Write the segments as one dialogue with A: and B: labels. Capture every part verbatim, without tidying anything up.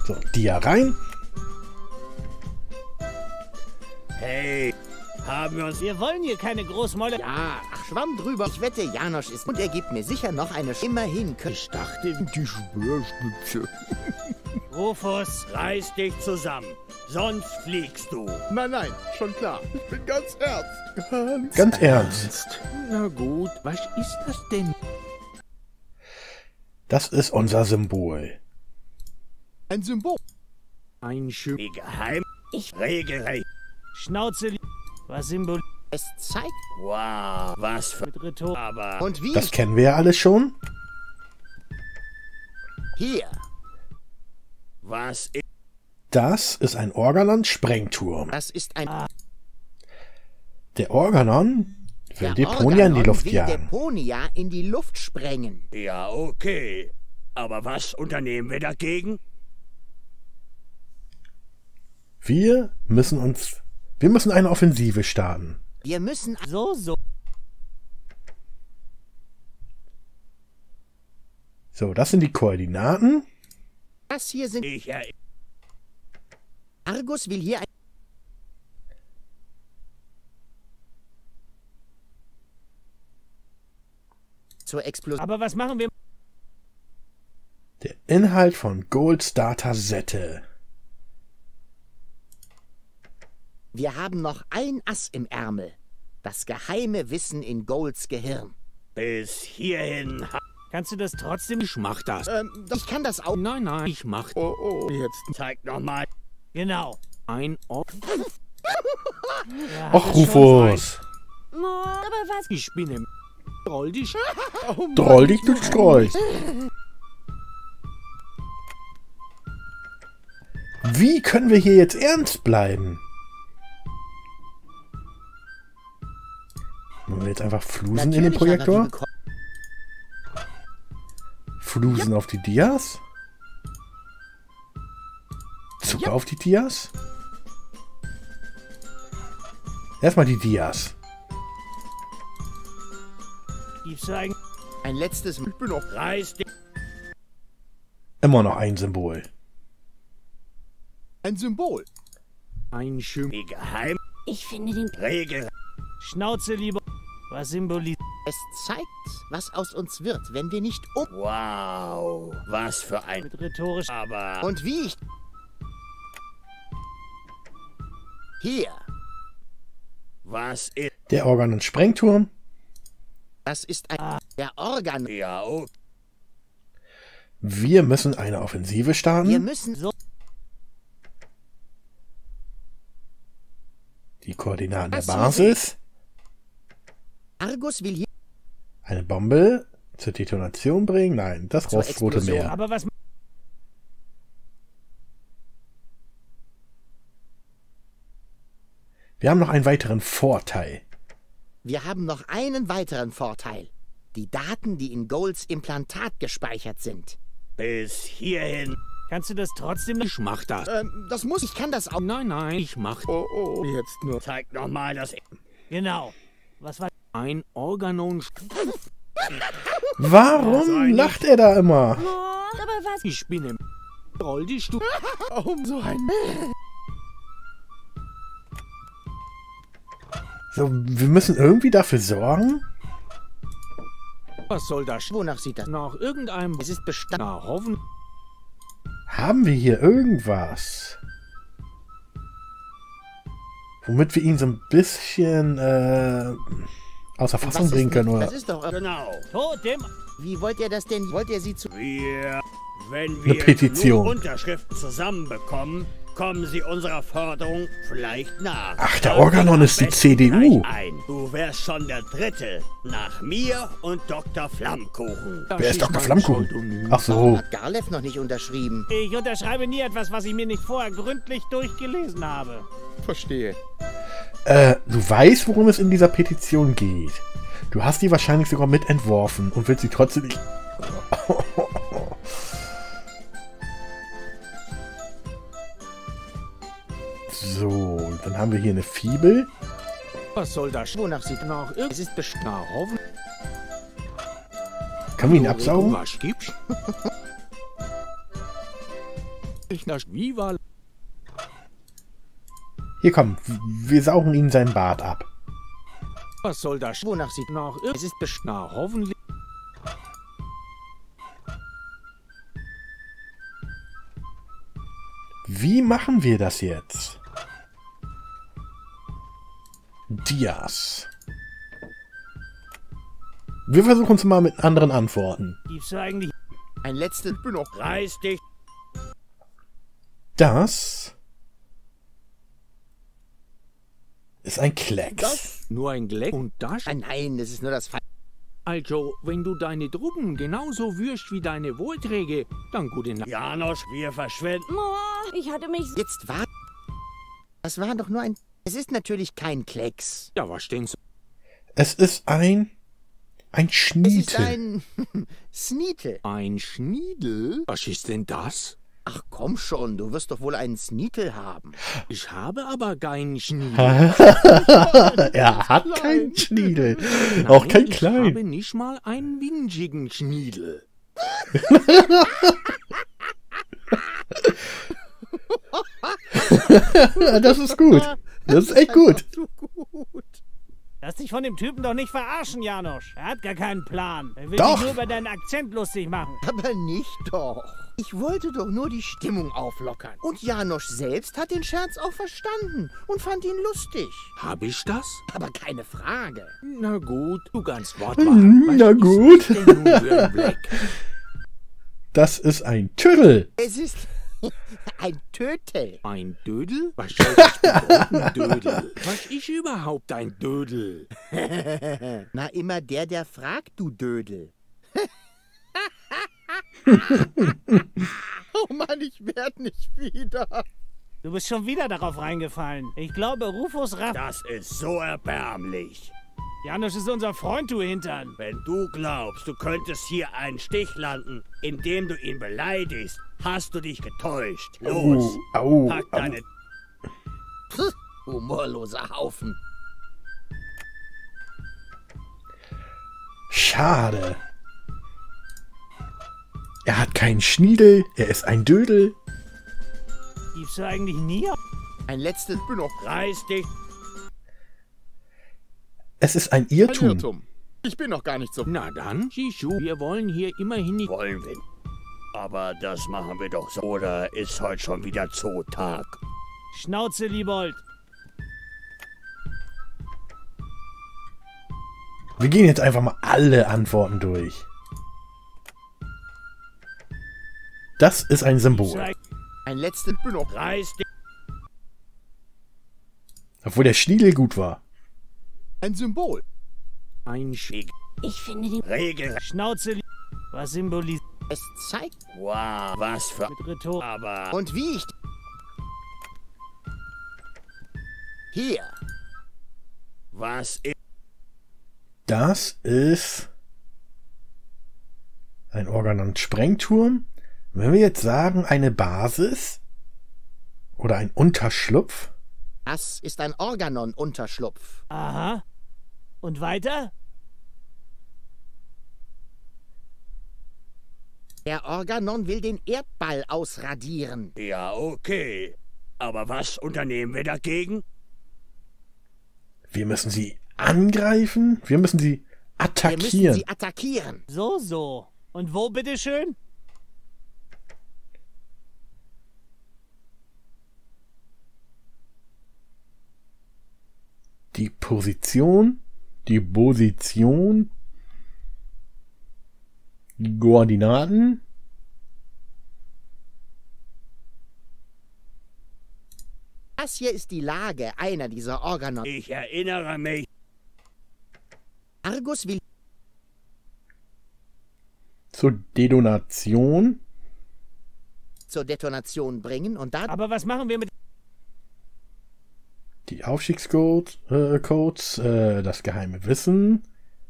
A: So, Dia rein.
B: Hey, haben wir uns...
C: Wir wollen hier keine Großmäuler...
D: Ja, ach, Schwamm drüber. Ich wette, Janosch ist... Und er gibt mir sicher noch eine... Immerhin können...
B: Ich dachte, die Speerspitze.
C: Rufus,
B: Reiß dich zusammen, sonst fliegst du.
E: Nein, nein, schon klar. Ich bin ganz ernst. Ganz,
A: Ganz ernst.
B: Na gut, was ist das denn?
A: Das ist unser Symbol.
E: ein Symbol.
B: Ein schön... Wie geheim... Ich regelrecht...
C: Schnauze... Was symboliert...
D: Es zeigt...
B: Wow, was für...
C: Mit Rhetorik.
B: Aber...
D: Und wie
A: Das
D: ich...
A: kennen wir ja alles schon.
D: Hier.
B: Was ist...
A: Das ist ein Organon-Sprengturm.
D: Das ist ein...
A: Der Organon will
D: Der
A: Deponia in die
D: Organon
A: Luft
D: will
A: jagen.
D: Deponia in die Luft sprengen.
B: Ja, okay. Aber was unternehmen wir dagegen?
A: Wir müssen uns... Wir müssen eine Offensive starten.
D: Wir müssen...
C: So, so.
A: So, das sind die Koordinaten.
D: Das hier sind...
B: Ich er...
D: Argus will hier ein... Zur Explosion...
C: Aber was machen wir...
A: Der Inhalt von Golds Datasette.
D: Wir haben noch ein Ass im Ärmel. Das geheime Wissen in Golds Gehirn.
B: Bis hierhin...
C: Kannst du das trotzdem...
B: Ich mach das.
D: Ähm, ich kann das auch...
B: Nein, nein, ich mach...
E: Oh, oh, jetzt.
B: Zeig nochmal
C: Genau.
B: ein Ort.
C: Ja,
A: Och,
C: das ist schon
A: Rufus.
F: Aber was?
B: Ich bin im... Roll dich.
E: Oh, Mann.
A: Droll dich, du streust. Wie können wir hier jetzt ernst bleiben? Machen wir jetzt einfach Flusen in den
D: Natürlich, aber
A: Projektor?
D: wie beko-
A: Flusen auf die Dias? Zucker auf die Dias? Erstmal die Dias.
C: Gibst du eigentlich...
D: Ein letztes...
E: Ich bin auch...
B: Reiß dich.
A: Immer noch ein Symbol.
E: ein Symbol.
B: Ein schön... Wie geheim...
F: Ich finde den...
B: Regel...
C: Schnauze, lieber... Was symbolisiert...
D: Es zeigt, was aus uns wird, wenn wir nicht um...
B: Wow, was für ein...
C: Mit rhetorisch...
B: Aber...
D: Und wie ich... Hier.
B: Was ist...
A: Der Organon-Sprengturm.
D: Das ist ein... Der Organ...
B: Ja, oh...
A: Wir müssen eine Offensive
D: Wir
A: starten.
D: müssen...
C: So.
A: Die Koordinaten der
D: Das hier
A: Basis.
D: Argus will hier...
A: Eine Bombe zur Detonation bringen. Nein, das
D: Zur
A: Rostrote
D: Explosion.
A: Meer.
C: Aber was...
A: Wir haben noch einen weiteren Vorteil.
D: Wir haben noch einen weiteren Vorteil. Die Daten, die in Golds Implantat gespeichert sind.
B: Bis hierhin...
C: Kannst du das trotzdem...
B: Ich mach das.
E: Ähm, das muss ich...
D: Ich kann das auch...
B: Nein, nein, ich mach...
E: Oh, oh, jetzt nur.
B: Zeig nochmal das...
C: Genau. Was war...
B: Ein Organon...
A: Warum lacht er da immer?
F: Aber was?
B: Ich bin im... Roll dich, du...
E: Oh, so ein...
A: So, wir müssen irgendwie dafür sorgen.
B: Was soll das?
D: Wonach sieht das?
B: Nach irgendeinem...
D: Es ist Bestand...
B: Na, hoffen...
A: Haben wir hier irgendwas, womit wir ihn so ein bisschen äh, außer Fassung
D: Was ist
A: bringen können?
D: mit-
A: Oder?
D: Das ist doch...
B: Genau.
C: Tot dem...
D: Wie wollt ihr das denn? Wollt ihr sie zu...
B: Wir... Wenn wir
A: Petition.
B: genug Unterschriften zusammenbekommen, kommen sie unserer Forderung vielleicht nach.
A: Ach, der Organon ist die
B: Am besten
A: C D U.
B: gleich ein. Du wärst schon der Dritte. Nach mir und Doktor Flammkuchen.
A: Wer ist Doktor Flammkuchen? Ach so.
D: Hat Garlev noch nicht unterschrieben.
C: Ich unterschreibe nie etwas, was ich mir nicht vorher gründlich durchgelesen habe.
E: Verstehe.
A: Äh, du weißt, worum es in dieser Petition geht. Du hast die wahrscheinlich sogar mit entworfen und willst sie trotzdem nicht... So, dann haben wir hier eine Fibel.
B: Was soll das?
D: Wonach sieht...
B: Nach irgend...
D: Es ist Bestand...
B: Na, hoffen...
A: Können wir ihn absaugen?
B: Was gibt's?
G: Ich nach Viva.
A: Hier, komm. Wir saugen ihm seinen Bart ab.
G: Was soll das?
D: Wonach sieht
G: Nach
D: es ist besch
G: Na, hoffentlich.
A: Wie machen wir das jetzt? Dias. Wir versuchen es mal mit anderen Antworten.
C: Gibst du eigentlich...
D: ein letztes.
E: Ich bin noch
B: Reiß dich.
A: Das ist ein Klecks.
G: Nur ein Gleck und das?
D: Ah, nein, das ist nur das Fall.
G: Also, wenn du deine Truppen genauso wirst wie deine Vorträge, dann gute Nacht.
B: Janosch, wir verschwinden.
F: Oh, ich hatte mich...
D: Jetzt war. Das war doch nur ein. Es ist natürlich kein Klecks.
G: Ja, was denn so?
A: Es ist ein ein
D: Es ist
A: Schniete.
D: ein Sneetel.
G: Ein Schniedel? Was ist denn das?
D: Ach komm schon, du wirst doch wohl einen Sneetel haben.
G: Ich habe aber keinen Schniedel.
A: Er hat keinen Schniedel. Auch kein
G: Ich
A: klein.
G: habe nicht mal einen winzigen Schniedel.
A: Das ist gut. Das ist echt gut.
D: So gut.
C: Lass dich von dem Typen doch nicht verarschen, Janosch. Er hat gar keinen Plan. Er will
A: Doch.
C: sich nur über deinen Akzent lustig machen.
D: Aber nicht doch. Ich wollte doch nur die Stimmung auflockern. Und Janosch selbst hat den Scherz auch verstanden und fand ihn lustig.
G: Hab ich das?
D: Aber keine Frage.
G: Na gut, du ganz
A: Hm,
G: wortwahr.
A: na gut.
G: Was ist denn nun für ein Black?
A: Das ist ein Tüttel.
D: Es ist ein Tötel.
G: Ein Dödel? Was soll das bedeuten, Dödel? Was ist überhaupt ein Dödel?
D: Na, immer der, der fragt, du Dödel. Oh Mann, ich werd nicht wieder.
C: Du bist schon wieder darauf reingefallen. Ich glaube, Rufus Raff...
B: Das ist so erbärmlich.
C: Janosch ist unser Freund, du Hintern.
B: Wenn du glaubst, du könntest hier einen Stich landen, indem du ihn beleidigst, hast du dich getäuscht. Los,
A: Au, au,
B: pack
A: au.
B: deine...
D: Puh, humorloser Haufen.
A: Schade. Er hat keinen Schniedel. Er ist ein Dödel.
C: Gibst du eigentlich nie...
D: Ein letztes.
E: Ich bin noch
B: Reiß dich.
A: Es ist ein
E: ein
A: Irrtum.
E: Irrtum. Ich bin noch gar nicht so.
G: Na dann, Shishu, wir wollen hier immerhin nicht...
B: Wollen wir. Aber das machen wir doch so. Oder ist heute schon wieder Zootag?
C: Schnauze, Liebold.
A: Wir gehen jetzt einfach mal alle Antworten durch. Das ist ein Symbol.
D: Ein letztes.
E: Ich bin noch
B: Reiß dich.
A: Obwohl der Schniedel gut war.
E: ein Symbol.
G: Ein Sch...
F: Ich finde den...
B: Regel.
C: Schnauze, Lie- Was symbolisiert
D: Es zeigt.
B: Wow, was für...
C: mit Rhetor...
B: Aber...
D: Und wie ich. Hier.
B: Was ist...
A: Das ist ein Organon-Sprengturm. Wenn wir jetzt sagen, eine Basis oder ein Unterschlupf,
D: Das ist ein Organon-Unterschlupf.
C: Aha. Und weiter?
D: Der Organon will den Erdball ausradieren.
B: Ja, okay. Aber was unternehmen wir dagegen?
A: wir müssen sie angreifen, wir müssen sie
D: Wir müssen
A: attackieren.
D: sie attackieren.
C: So, so. Und wo, bitteschön?
A: Die Position, die Position, die Koordinaten.
D: Das hier ist die Lage einer dieser Organon.
B: Ich erinnere mich...
D: Argus will
A: Zur Detonation.
D: zur Detonation bringen und dann
C: Aber was machen wir mit...
A: Die Aufstiegscodes, äh, Codes, äh, das geheime Wissen.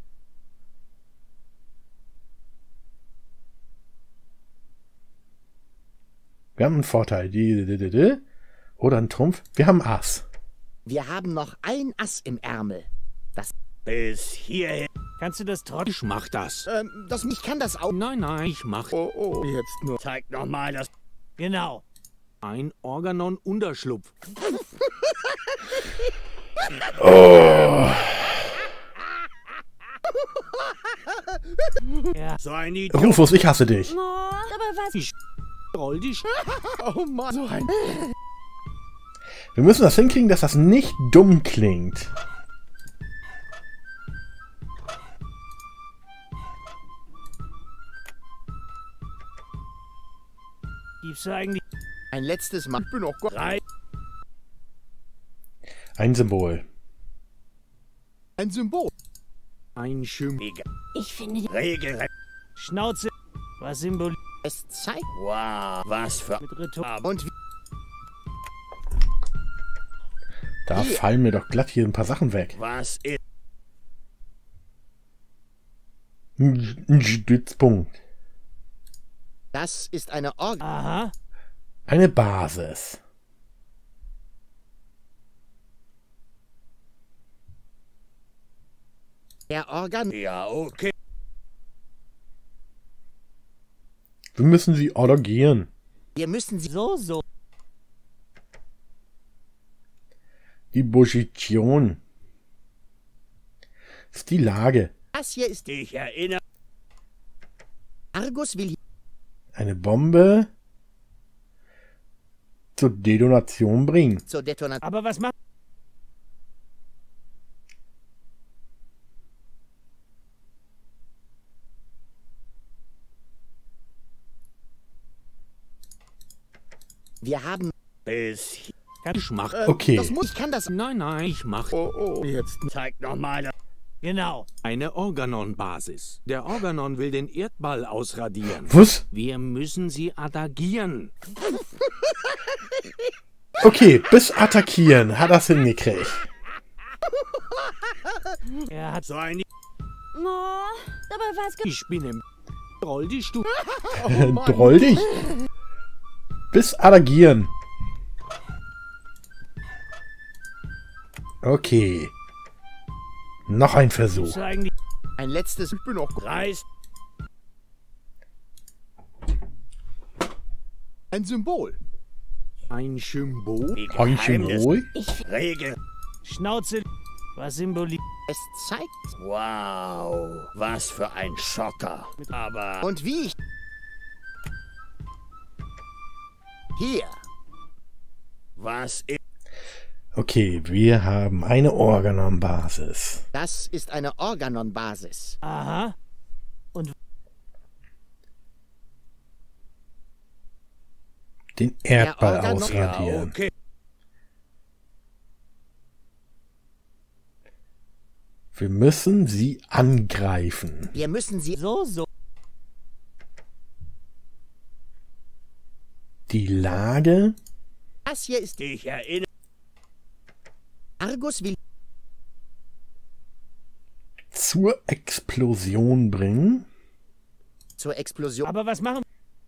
A: Wir haben einen Vorteil. Die, die, die, die. Oder einen Trumpf. Wir haben Ass.
D: wir haben noch ein Ass im Ärmel. Das
B: Bis hierhin.
C: Kannst du das trotzdem...
G: Ich mach das.
E: Ähm, das...
D: ich kann das auch.
G: Nein, nein, ich mach...
E: Oh, oh. Jetzt nur.
B: Zeig nochmal das...
C: Genau.
G: Ein Organon-Unterschlupf.
A: Oh.
C: Ja.
B: So ein Idiot.
A: Rufus, ich hasse dich.
F: Oh, aber was?
G: Ich roll die Sch
E: Oh Mann, so ein...
A: Wir müssen das hinkriegen, dass das nicht dumm klingt.
C: Gibst du eigentlich...
D: Ein letztes Mal.
E: Ich bin auch Gott.
B: Drei.
A: Ein Symbol.
E: Ein Symbol.
G: Ein Schimpf.
F: Ich finde den...
B: Regelrecht.
C: Schnauze. Was symbolisiert
D: Es zeigt.
B: Wow, was für...
C: mit Ritual?
D: Und wie
A: Da
D: Hier.
A: fallen mir doch glatt hier ein paar Sachen weg.
B: Was ist...
A: Ein Stützpunkt.
D: das ist eine Organ.
C: Aha.
A: Eine Basis.
D: Der Organ.
B: Ja, okay.
A: Wir müssen sie orgieren.
D: Wir müssen sie.
C: So, so.
A: Die Position. Das ist die Lage.
D: Das hier ist.
B: Ich erinnere...
D: Argus will
A: Eine Bombe zur Detonation bringen.
D: zur Detonation.
C: Aber was macht...
D: Wir haben.
B: Bis hier.
G: Ich mach.
A: Okay.
D: Das muss. Ich kann das.
G: Nein, nein, ich mach
E: Oh, oh, jetzt.
B: Zeig nochmal.
C: Genau.
G: eine Organon-Basis. Der Organon will den Erdball ausradieren.
A: Was?
G: Wir müssen sie adagieren.
A: Okay, bis attackieren hat das hingekriegt.
C: Er hat...
B: So ein...
F: Oh, aber was... ge-
G: Ich bin im roll die Stufe.
A: Droll dich. Bis attackieren. Okay. Noch ein Versuch.
C: Gibst du eigentlich...
D: Ein letztes.
E: Ich bin auch Gott.
B: Reiß...
E: Ein Symbol.
G: Ein Symbol.
B: Die
A: Ein
B: Geheimnis-
A: Symbol.
F: Ich
B: Regel...
C: Schnauze. Was symbolisiert...
D: Es zeigt.
B: Wow, was für ein Schocker. Aber...
D: Und wie ich. Hier.
B: Was ist...
A: Okay, wir haben eine Organon-Basis.
D: Das ist eine Organon-Basis.
C: Aha.
A: Den Erdball
D: Organon-
B: Ja,
A: ausradieren.
B: okay.
A: Wir müssen sie angreifen.
D: Wir müssen sie.
C: So, so.
A: Die Lage
D: Das hier ist.
B: Ich erinnere...
D: Argus will.
A: zur Explosion bringen.
D: Zur Explosion.
C: Aber was machen...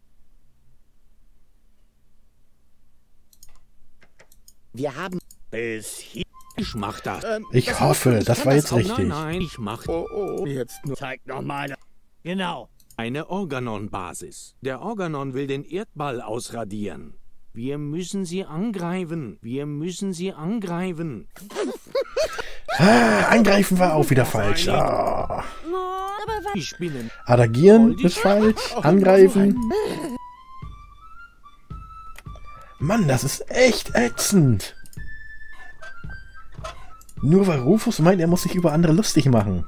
D: Wir haben.
B: Bis hier...
G: Ich mach das.
E: Ähm,
A: Ich
E: das
A: hoffe,
E: muss-
A: das
E: kann
A: war jetzt
G: Nein,
A: richtig.
G: nein, ich mach
E: Oh, oh, jetzt nur.
B: Zeig nochmal...
C: Genau.
G: eine Organon-Basis. Der Organon will den Erdball ausradieren. Wir müssen sie angreifen. Wir müssen sie angreifen.
A: Ah, angreifen war auch wieder falsch. Ah.
F: Oh, aber was...
G: Ich bin im
A: Adagieren ist falsch. Angreifen. Mann, das ist echt ätzend. Nur weil Rufus meint, er muss sich über andere lustig machen.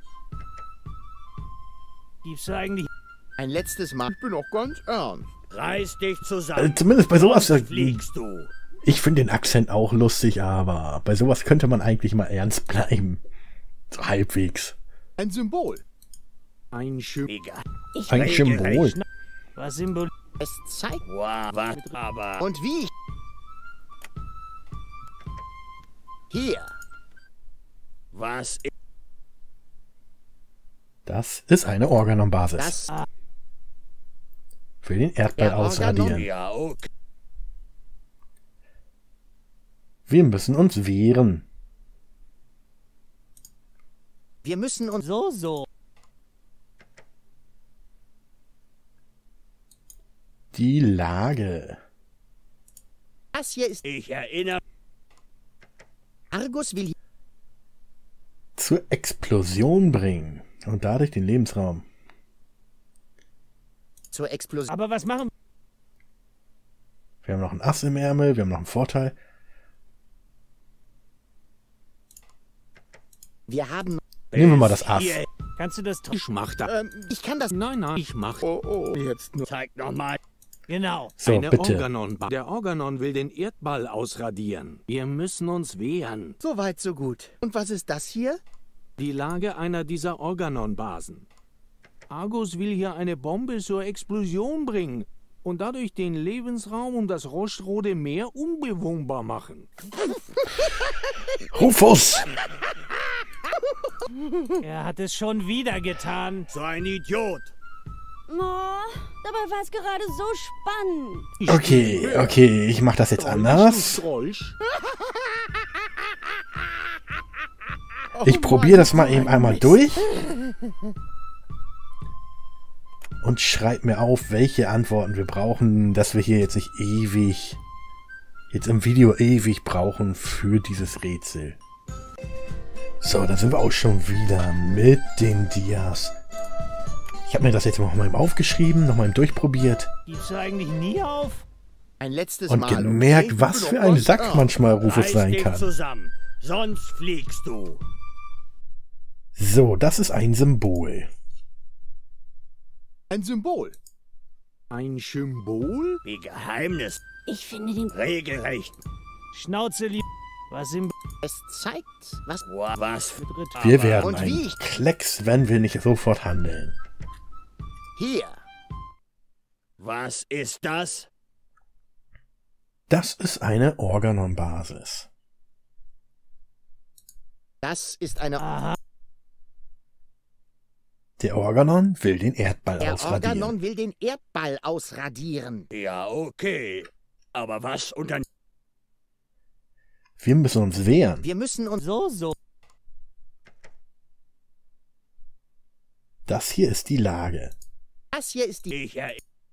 C: Gibst du eigentlich...
D: Ein letztes Mal.
E: Ich bin auch ganz ernst.
B: Reiß dich zusammen.
A: Äh, zumindest bei sowas. äh,
B: Fliegst du.
A: Ich finde den Akzent auch lustig, aber bei sowas könnte man eigentlich mal ernst bleiben. So halbwegs.
E: Ein Symbol.
G: ein Symbol.
B: Egal.
F: Ich...
A: Ein
B: Regelrecht.
A: Symbol.
C: Was symbolisiert...
D: Es zeigt.
B: Wow, was... Aber...
D: Und wie ich. Hier.
B: Was ist...
A: Das ist eine Organon-Basis.
D: Das.
A: Für den Erdball
D: Der Organon-
A: ausradieren.
B: Ja, okay.
A: Wir müssen uns wehren.
D: Wir müssen uns.
C: So, so.
A: Die Lage.
D: Das hier ist...
B: Ich erinnere...
D: Argus will...
A: Zur Explosion bringen. Und dadurch den Lebensraum.
D: Zur Explosion...
C: Aber was machen...
A: Wir haben noch ein Ass im Ärmel, wir haben noch einen Vorteil.
D: Wir haben...
A: Nehmen wir mal das Ass.
B: Hier.
C: Kannst du das...
G: Ich mach das.
D: Ähm, ich kann das...
G: Nein, nein, ich mach.
E: Oh, oh, jetzt nur.
B: Zeig nochmal.
C: Genau.
A: So,
G: Eine
A: bitte.
G: Organon-Ba- Der Organon will den Erdball ausradieren. Wir müssen uns wehren.
D: So weit, so gut. Und was ist das hier?
G: Die Lage einer dieser Organon-Basen. Argus will hier eine Bombe zur Explosion bringen und dadurch den Lebensraum um das Rostrode Meer unbewohnbar machen.
A: Rufus!
C: Er hat es schon wieder getan.
B: So ein Idiot.
F: Oh, dabei war es gerade so spannend.
A: Okay, okay, ich mach das jetzt anders.
G: Strolch.
A: Ich probiere das mal eben einmal durch. Und schreib mir auf, welche Antworten wir brauchen, dass wir hier jetzt nicht ewig, jetzt im Video ewig brauchen für dieses Rätsel. So, da sind wir auch schon wieder mit den Dias. Ich habe mir das jetzt noch mal eben aufgeschrieben, noch mal eben durchprobiert
C: Gibst du eigentlich nie auf?
D: Ein letztes
A: und
D: Mal.
A: gemerkt,
D: okay?
A: was für ein Sack manchmal Rufus
B: Reiß
A: sein
B: dich
A: kann.
B: zusammen, sonst fliegst du.
A: So, das ist ein Symbol.
E: Ein Symbol.
G: Ein Symbol?
B: Wie Geheimnis.
F: Ich finde den...
B: Regelrecht.
C: Schnauze lieb. Was im...
D: Es zeigt, was...
B: Was?
C: Betritt.
A: Wir
B: Aber-
A: werden
D: und wie
A: ein
D: ich-
A: Klecks, wenn wir nicht sofort handeln.
D: Hier.
B: Was ist das?
A: Das ist eine Organon-Basis.
D: Das ist eine...
C: Aha.
A: Der Organon will den Erdball
D: Der
A: ausradieren.
D: Organon will den Erdball ausradieren.
B: Ja, okay. Aber was unter...
A: Wir müssen uns wehren.
D: Wir müssen uns...
C: So, so.
A: Das hier ist die Lage.
D: Das hier ist die...
B: Ich erinnere...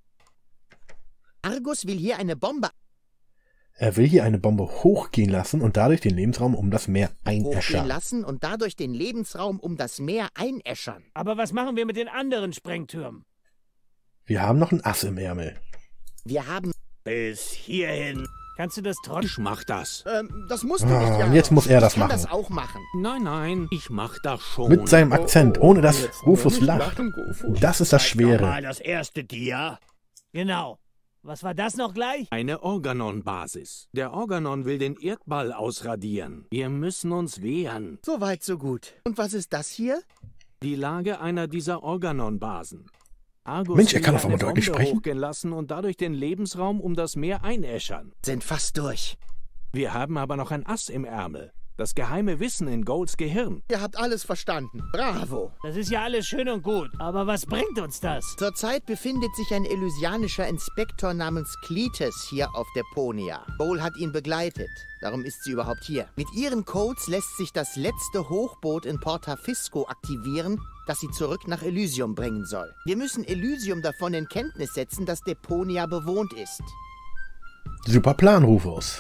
D: Argus will hier eine Bombe
A: Er will hier eine Bombe hochgehen lassen und dadurch den Lebensraum um das Meer
D: hochgehen
A: einäschern.
D: lassen und dadurch den Lebensraum um das Meer einäschern.
C: Aber was machen wir mit den anderen Sprengtürmen?
A: Wir haben noch ein Ass im Ärmel.
D: Wir haben...
B: Bis hierhin.
C: Kannst du das trotzdem...
G: Ich mach das.
D: Ähm, das musst du
A: Ah,
D: nicht,
A: und
D: Janos.
A: jetzt muss er das
D: ich kann
A: machen.
D: das auch machen.
G: Nein, nein, ich mach das schon.
A: Mit seinem Akzent, ohne dass
E: Jetzt nur
A: Rufus
E: nicht
A: lacht.
E: lachen, Rufus.
A: Das ist das
B: Zeig
A: Schwere.
B: Mal das erste Dia.
C: Genau. Was war das noch gleich?
G: Eine Organon-Basis. Der Organon will den Erdball ausradieren. Wir müssen uns wehren.
D: So weit, so gut. Und was ist das hier?
G: Die Lage einer dieser Organon-Basen. Argus
A: Mensch, er
G: will
A: kann auf
G: eine
A: einmal deutlich
G: Bombe
A: sprechen.
G: hochgehen lassen und dadurch den Lebensraum um das Meer einäschern.
D: Sind fast durch.
G: Wir haben aber noch ein Ass im Ärmel. Das geheime Wissen in Golds Gehirn.
D: Ihr habt alles verstanden. Bravo.
C: Das ist ja alles schön und gut. Aber was bringt uns das?
D: Zurzeit befindet sich ein elysianischer Inspektor namens Cletus hier auf Deponia. Cole hat ihn begleitet. Darum ist sie überhaupt hier. Mit ihren Codes lässt sich das letzte Hochboot in Porta Fisco aktivieren, das sie zurück nach Elysium bringen soll. Wir müssen Elysium davon in Kenntnis setzen, dass Deponia bewohnt ist.
A: Super Plan, Rufus.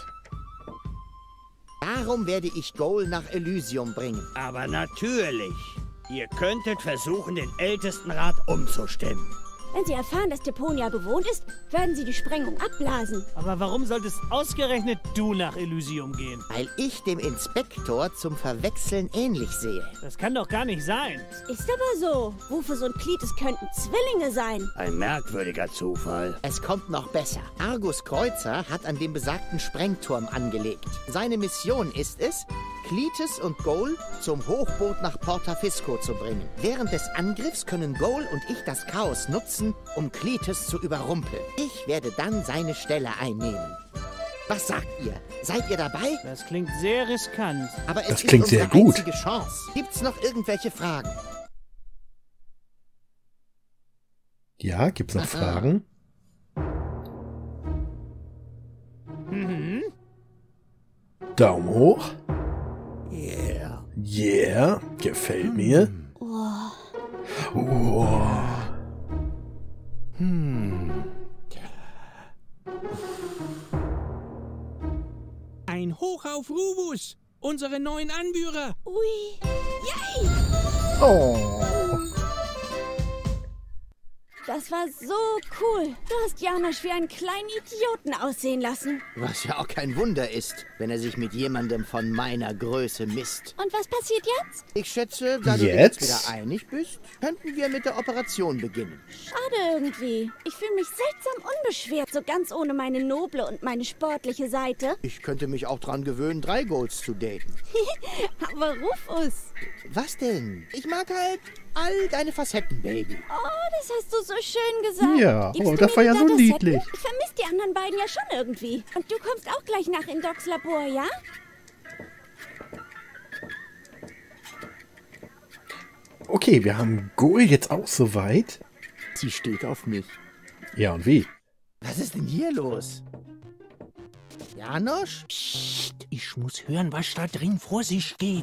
D: Darum werde ich Goal nach Elysium bringen.
B: Aber natürlich. Ihr könntet versuchen, den Ältestenrat umzustimmen.
F: Wenn Sie erfahren, dass Deponia bewohnt ist, werden Sie die Sprengung abblasen.
C: Aber warum solltest ausgerechnet du nach Elysium gehen?
D: Weil ich dem Inspektor zum Verwechseln ähnlich sehe.
C: Das kann doch gar nicht sein.
F: Ist aber so. Rufus und Cletus könnten Zwillinge sein.
B: Ein merkwürdiger Zufall.
D: Es kommt noch besser. Argus Kreuzer hat an dem besagten Sprengturm angelegt. Seine Mission ist es, Cletus und Goal zum Hochboot nach Porta Fisco zu bringen. Während des Angriffs können Goal und ich das Chaos nutzen, um Cletus zu überrumpeln. Ich werde dann seine Stelle einnehmen. Was sagt ihr? Seid ihr dabei?
C: Das klingt sehr riskant.
D: Aber es
A: Das
D: ist
A: klingt
D: unsere
A: sehr gut.
D: einzige Chance. Gibt's noch irgendwelche Fragen?
A: Ja, gibt's noch
D: Aha.
A: Fragen?
C: Mhm.
A: Daumen hoch.
B: Yeah.
A: Yeah, gefällt mir. Oh.
G: Hm. auf Ruvus, unseren neuen Anführer.
F: Ui. Yay!
A: Oh.
F: Das war so cool. Du hast Janosch wie einen kleinen Idioten aussehen lassen.
D: Was ja auch kein Wunder ist, wenn er sich mit jemandem von meiner Größe misst.
F: Und was passiert jetzt?
D: Ich schätze, da du dir
A: Jetzt?
D: jetzt wieder einig bist, könnten wir mit der Operation beginnen.
F: Schade irgendwie. Ich fühle mich seltsam unbeschwert, so ganz ohne meine noble und meine sportliche Seite.
D: Ich könnte mich auch dran gewöhnen, drei Golds zu daten.
F: Aber Rufus.
D: Was denn? Ich mag halt all deine Facetten, Baby.
F: Oh, das hast du so schön gesagt.
A: Ja,
F: Gibst
A: oh,
F: du
A: das
F: mir
A: war ja
F: die
A: so
F: Datasette?
A: niedlich.
F: Ich vermisse die anderen beiden ja schon irgendwie. Und du kommst auch gleich nach in Docs Labor, ja?
A: Okay, wir haben Ghoul jetzt auch soweit.
D: Sie steht auf mich.
A: Ja, und wie?
D: Was ist denn hier los? Janosch?
G: Psst, ich muss hören, was da drin vor sich geht.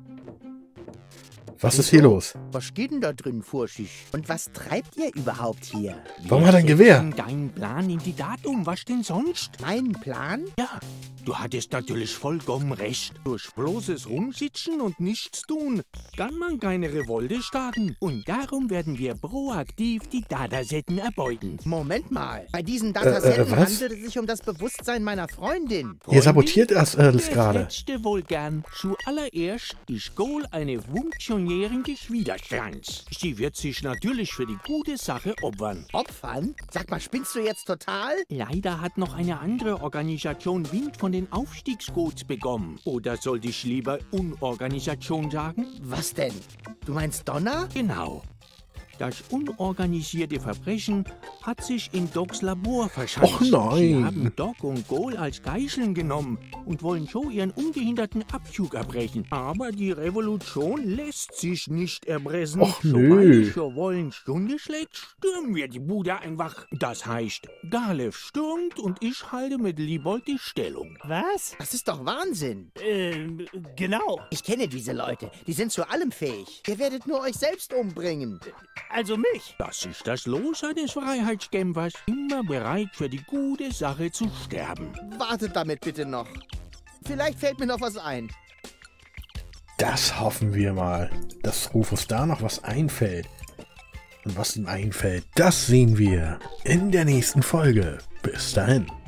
A: Was ist hier los?
D: Was geht denn da drin vor sich? Und was treibt ihr überhaupt hier?
A: Warum hat er ein Gewehr?
G: Deinen Plan in die Tat um, was denn sonst?
D: Mein Plan?
G: Ja, du hattest natürlich vollkommen recht. Durch bloßes Rumsitzen und nichts tun kann man keine Revolte starten. Und darum werden wir proaktiv die Datasetten erbeuten.
D: Moment mal. Bei diesen Datasetten
A: äh, was?
D: handelt es sich um das Bewusstsein meiner Freundin.
A: Ihr sabotiert das alles
G: Das
A: gerade.
G: letzte wohl gern. Zuallererst ist Ghoul eine funktionierende Widerstands. Sie wird sich natürlich für die gute Sache opfern.
D: Opfern? Sag mal, spinnst du jetzt total?
G: Leider hat noch eine andere Organisation Wind von den Aufstiegscodes bekommen. Oder sollte ich lieber Unorganisation sagen?
D: Was denn? Du meinst Donner?
G: Genau. Das unorganisierte Verbrechen hat sich in Docs Labor verschanzt.
A: Och nein.
G: Sie haben Doc und Ghoul als Geiseln genommen und wollen so ihren ungehinderten Abzug erbrechen. Aber die Revolution lässt sich nicht erpressen.
A: Och
G: Sobald
A: nö.
G: ich zur vollen Stunde schlägt, stürmen wir die Bude einfach. Das heißt, Galef stürmt und ich halte mit Liebold die Stellung.
C: Was?
D: Das ist doch Wahnsinn.
C: Ähm, genau.
D: Ich kenne diese Leute. Die sind zu allem fähig. Ihr werdet nur euch selbst umbringen.
C: Also mich.
G: Das ist das Los eines Freiheitskämpfers, immer bereit für die gute Sache zu sterben.
D: Wartet damit bitte noch. Vielleicht fällt mir noch was ein.
A: Das hoffen wir mal, dass Rufus da noch was einfällt. Und was ihm einfällt, das sehen wir in der nächsten Folge. Bis dahin.